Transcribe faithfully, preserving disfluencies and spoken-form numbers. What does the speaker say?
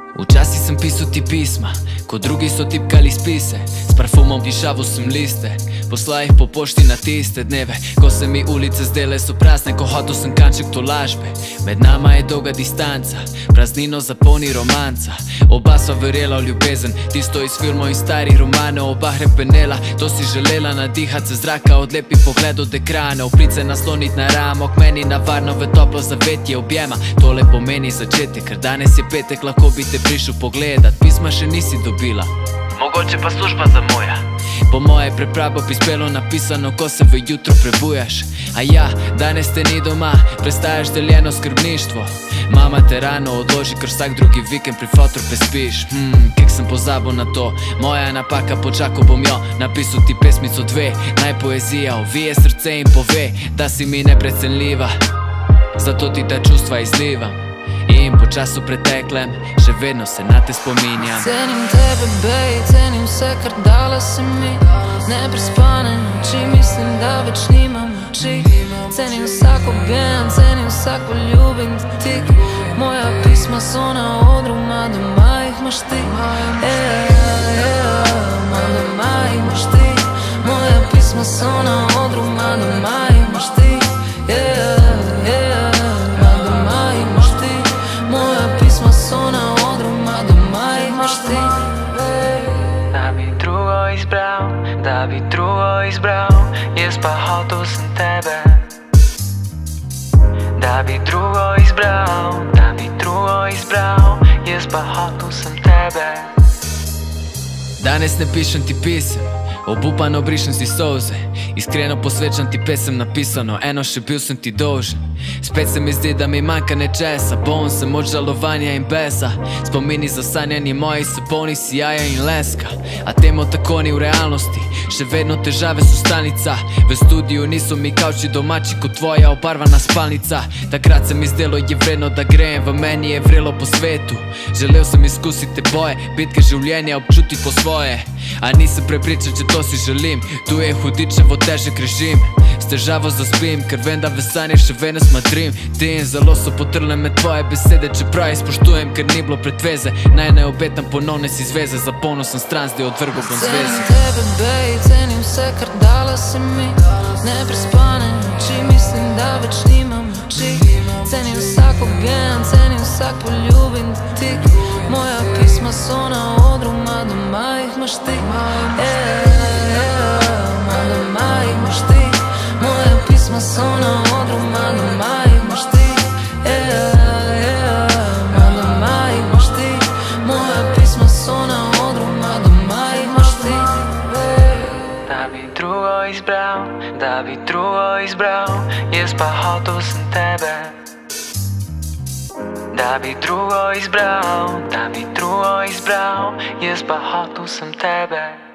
Včasih sem pisal ti pisma, ko drugi so tipkali spise. S parfumom dišaval sem liste, poslal jih po pošti na tiste dneve, ko se mi ulice zdele so prazne, ko hotel sem kanček tolažbe. Med nama je dolga distanca, praznino zapolni romanca. Oba sva verjela v ljubezen, tisto iz filmov in starih romanov. Oba hrepenela, to si želela, nadihat se zraka od lepih pogledov od ekrana. Vplice naslonit na ramo, k meni navarno v toplo zavetje objema. Tole pomeni začetek, ker danes je petek, lahko bi te prišel pogledat. Pisma še nisi dobila, mogoče pa služba za moja. Po moje prepravo prispelo napisano, ko se v jutro prebujaš. A ja, danes te ni doma, prestajaš deljeno skrbništvo. Mama te rano odloži, ker vsak drugi vikend pri fotru prespiš. Hmm, kek sem pozabil na to, moja napaka, počakal bom jo. Napisal ti pesmico dve, naj poezija ovije srce in pove, da si mi neprecenljiva, zato ti ta čustva izlivam. In po času preteklem, še vedno se na te spominjam. Cenim tebe, bej, cenim vse, kar dala si mi. Neprespane noči, mislim, da več nimam moči. Cenim vsak objem, cenim vsak poljubim tik. Moja pisma so na odru, ma doma jih imaš ti. Ma doma jih imaš ti. Moja pisma so na odru, ma doma jih imaš ti. Da bi drugo izbral, da bi drugo izbral, jaz pa hotel sem tebe. Da bi drugo izbral, da bi drugo izbral, jaz pa hotel sem tebe. Danes ne pišem ti pisem, obupano brišem si solze. Iskreno posvečam ti pesem napisano, eno še bil sem ti dolžen. Spet se mi zdi, da mi manjka nečesa, poln sem od žalovanja in besa. Spomini zasanjani moji so polni sijaja in leska, a temu tako ni v realnosti, še vedno težave so stalnica. V studiu niso mi kavči domači kot tvoja obarvana spalnica. Takrat se mi zdelo je vredno, da grem, v meni je vrelo po svetu. Želel sem izkusiti te boje, bitke življenja občuti po svoje. A nisem prepričan, če to si želim, tu je hudičevo težek režim. S težavo zaspim, ker vem, da v sanje še vedno smatrim. Ti in zelo so potrle me tvoje besede, čeprav jih spoštujem, ker ni bilo pretveze. Naj ne obetam ponovne si zveze, za ponosen stran zdaj odvrgo bom zveze. Cenim tebe, bej, cenim vse, kar dala si mi. Neprespane noči, mislim, da več nimam moči. Cenim vsak objem, cenim vsak poljubim tik. Moja pisma so na odru, ma doma jih imaš ti. Ma doma jih imaš ti. Moja pisma so na odru, ma doma jih imaš ti. Ma doma jih imaš ti. Moja pisma so na odru, ma doma jih imaš ti. Da bi drugo izbral, da bi drugo izbral, jaz pa hotel sem tebe. Da bi drugo izbral, da bi drugo izbral, jaz pa hotel sem tebe.